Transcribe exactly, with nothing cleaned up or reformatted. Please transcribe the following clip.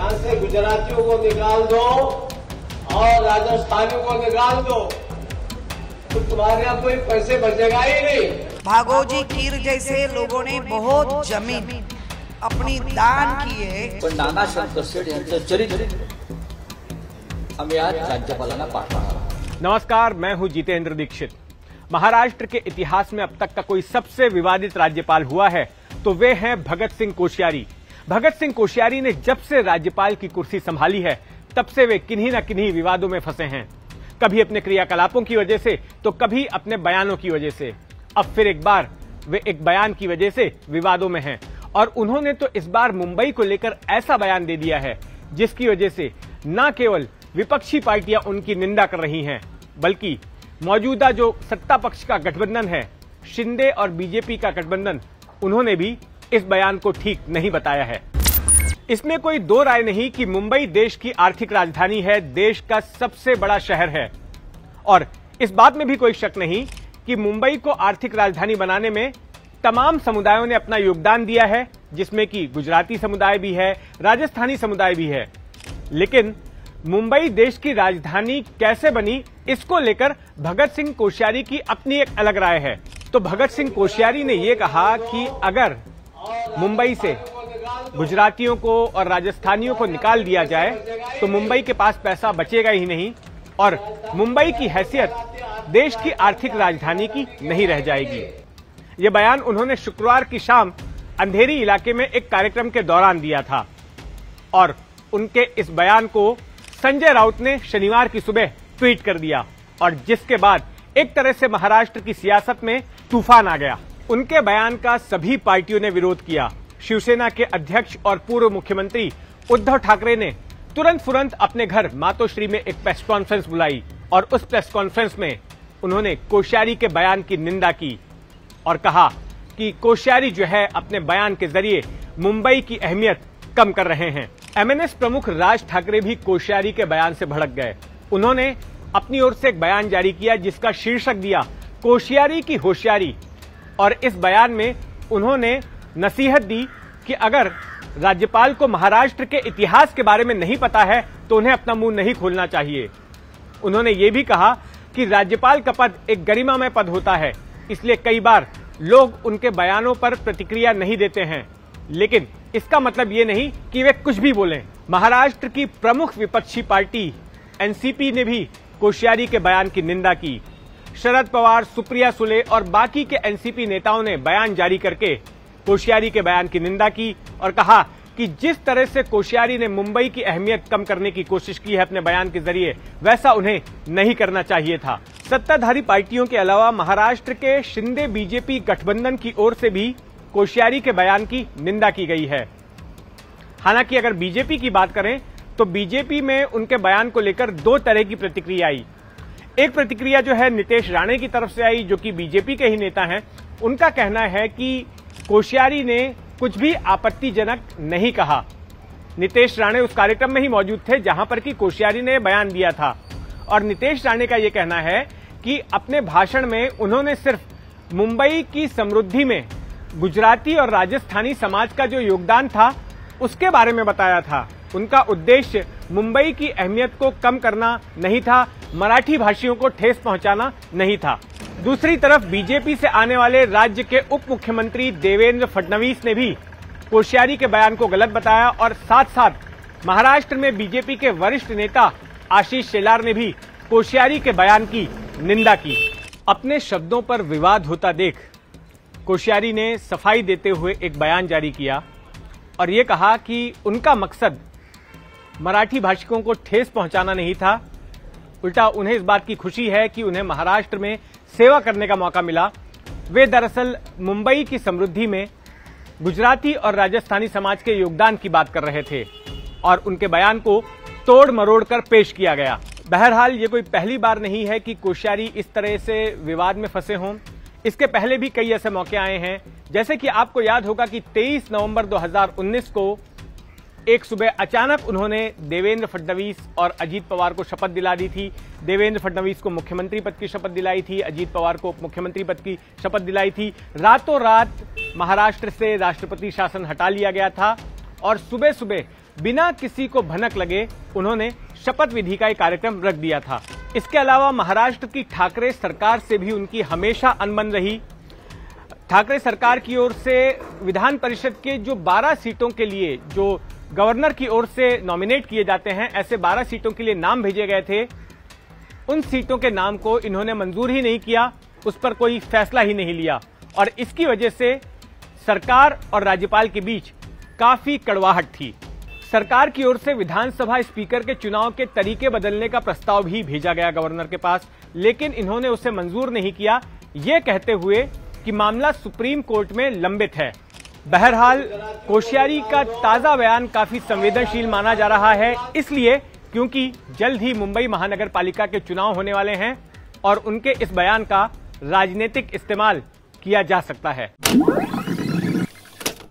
यहाँ से गुजरातियों को निकाल दो और राजस्थानियों को निकाल दो तो तुम्हारे यहाँ कोई पैसे बचेगा ही नहीं। भागोजी खीर जैसे लोगों ने बहुत जमीन अपनी दान की है, पण नाना शंकरशेठ यांचं चरित्र आम्ही आज राज्यपालांना पाठवणार। नमस्कार, मैं हूं जितेंद्र दीक्षित। महाराष्ट्र के इतिहास में अब तक का कोई सबसे विवादित राज्यपाल हुआ है तो वे हैं भगत सिंह कोश्यारी। भगत सिंह कोश्यारी ने जब से राज्यपाल की कुर्सी संभाली है तब से वे किन्हीं न किन्हीं विवादों में फंसे हैं, कभी अपने क्रियाकलापों की वजह से तो कभी अपने बयानों की वजह से। अब फिर एक बार वे एक बयान की वजह से विवादों में हैं और उन्होंने तो इस बार मुंबई को लेकर ऐसा बयान दे दिया है जिसकी वजह से न केवल विपक्षी पार्टियां उनकी निंदा कर रही हैं बल्कि मौजूदा जो सत्ता पक्ष का गठबंधन है, शिंदे और बीजेपी का गठबंधन, उन्होंने भी इस बयान को ठीक नहीं बताया है। इसमें कोई दो राय नहीं कि मुंबई देश की आर्थिक राजधानी है, देश का सबसे बड़ा शहर है और इस बात में भी कोई शक नहीं कि मुंबई को आर्थिक राजधानी बनाने में तमाम समुदायों ने अपना योगदान दिया है, जिसमें कि गुजराती समुदाय भी है, राजस्थानी समुदाय भी है। लेकिन मुंबई देश की राजधानी कैसे बनी, इसको लेकर भगत सिंह कोश्यारी की अपनी एक अलग राय है। तो भगत सिंह कोश्यारी ने यह कहा कि अगर मुंबई से गुजरातियों को और राजस्थानियों को निकाल दिया जाए तो मुंबई के पास पैसा बचेगा ही नहीं और मुंबई की हैसियत देश की आर्थिक राजधानी की नहीं रह जाएगी। ये बयान उन्होंने शुक्रवार की शाम अंधेरी इलाके में एक कार्यक्रम के दौरान दिया था और उनके इस बयान को संजय राउत ने शनिवार की सुबह ट्वीट कर दिया और जिसके बाद एक तरह से महाराष्ट्र की सियासत में तूफान आ गया। उनके बयान का सभी पार्टियों ने विरोध किया। शिवसेना के अध्यक्ष और पूर्व मुख्यमंत्री उद्धव ठाकरे ने तुरंत फुरंत अपने घर मातोश्री में एक प्रेस कॉन्फ्रेंस बुलाई और उस प्रेस कॉन्फ्रेंस में उन्होंने कोश्यारी के बयान की निंदा की और कहा कि कोश्यारी जो है अपने बयान के जरिए मुंबई की अहमियत कम कर रहे हैं। एमएनएस प्रमुख राज ठाकरे भी कोश्यारी के बयान से भड़क गए। उन्होंने अपनी ओर से एक बयान जारी किया जिसका शीर्षक दिया कोश्यारी की होशियारी और इस बयान में उन्होंने नसीहत दी कि अगर राज्यपाल को महाराष्ट्र के इतिहास के बारे में नहीं पता है तो उन्हें अपना मुंह नहीं खोलना चाहिए। उन्होंने ये भी कहा कि राज्यपाल का पद एक गरिमामय पद होता है, इसलिए कई बार लोग उनके बयानों पर प्रतिक्रिया नहीं देते हैं, लेकिन इसका मतलब ये नहीं कि वे कुछ भी बोलें। महाराष्ट्र की प्रमुख विपक्षी पार्टी एनसीपी ने भी कोश्यारी के बयान की निंदा की। शरद पवार, सुप्रिया सुले और बाकी के एनसीपी नेताओं ने बयान जारी करके कोश्यारी के बयान की निंदा की और कहा कि जिस तरह से कोश्यारी ने मुंबई की अहमियत कम करने की कोशिश की है अपने बयान के जरिए, वैसा उन्हें नहीं करना चाहिए था। सत्ताधारी पार्टियों के अलावा महाराष्ट्र के शिंदे बीजेपी गठबंधन की ओर से भी कोश्यारी के बयान की निंदा की गई है। हालांकि अगर बीजेपी की बात करें तो बीजेपी में उनके बयान को लेकर दो तरह की प्रतिक्रिया आई। एक प्रतिक्रिया जो है नीतेश राणे की तरफ से आई, जो कि बीजेपी के ही नेता हैं। उनका कहना है कि कोश्यारी ने कुछ भी आपत्तिजनक नहीं कहा। नीतेश राणे उस कार्यक्रम में ही मौजूद थे जहां पर कि कोश्यारी ने बयान दिया था और नीतेश राणे का यह कहना है कि अपने भाषण में उन्होंने सिर्फ मुंबई की समृद्धि में गुजराती और राजस्थानी समाज का जो योगदान था उसके बारे में बताया था। उनका उद्देश्य मुंबई की अहमियत को कम करना नहीं था, मराठी भाषियों को ठेस पहुंचाना नहीं था। दूसरी तरफ बीजेपी से आने वाले राज्य के उप मुख्यमंत्री देवेंद्र फडणवीस ने भी कोश्यारी के बयान को गलत बताया और साथ साथ महाराष्ट्र में बीजेपी के वरिष्ठ नेता आशीष शेलार ने भी कोश्यारी के बयान की निंदा की। अपने शब्दों पर विवाद होता देख कोश्यारी ने सफाई देते हुए एक बयान जारी किया और ये कहा कि उनका मकसद मराठी भाषिकों को ठेस पहुंचाना नहीं था, उल्टा उन्हें इस बात की खुशी है कि उन्हें महाराष्ट्र में सेवा करने का मौका मिला। वे दरअसल मुंबई की समृद्धि में गुजराती और राजस्थानी समाज के योगदान की बात कर रहे थे और उनके बयान को तोड़ मरोड़ कर पेश किया गया। बहरहाल ये कोई पहली बार नहीं है कि कोश्यारी इस तरह से विवाद में फंसे हों। इसके पहले भी कई ऐसे मौके आए हैं, जैसे कि आपको याद होगा कि तेईस नवंबर दो हज़ार उन्नीस को एक सुबह अचानक उन्होंने देवेंद्र फडणवीस और अजीत पवार को शपथ दिला दी थी। देवेंद्र फडणवीस को मुख्यमंत्री पद की शपथ दिलाई थी, अजीत पवार को उप मुख्यमंत्री पद की शपथ दिलाई थी। रातों रात महाराष्ट्र से राष्ट्रपति शासन हटा लिया गया था और सुबह सुबह बिना किसी को भनक लगे उन्होंने शपथ विधि का एक कार्यक्रम रख दिया था। इसके अलावा महाराष्ट्र की ठाकरे सरकार से भी उनकी हमेशा अनबन रही। ठाकरे सरकार की ओर से विधान परिषद के जो बारह सीटों के लिए जो गवर्नर की ओर से नॉमिनेट किए जाते हैं, ऐसे बारह सीटों के लिए नाम भेजे गए थे, उन सीटों के नाम को इन्होंने मंजूर ही नहीं किया, उस पर कोई फैसला ही नहीं लिया और इसकी वजह से सरकार और राज्यपाल के बीच काफी कड़वाहट थी। सरकार की ओर से विधानसभा स्पीकर के चुनाव के तरीके बदलने का प्रस्ताव भी भेजा गया गवर्नर के पास, लेकिन इन्होंने उसे मंजूर नहीं किया, ये कहते हुए कि मामला सुप्रीम कोर्ट में लंबित है। बहरहाल कोश्यारी का ताजा बयान काफी संवेदनशील माना जा रहा है, इसलिए क्योंकि जल्द ही मुंबई महानगर पालिका के चुनाव होने वाले हैं और उनके इस बयान का राजनीतिक इस्तेमाल किया जा सकता है।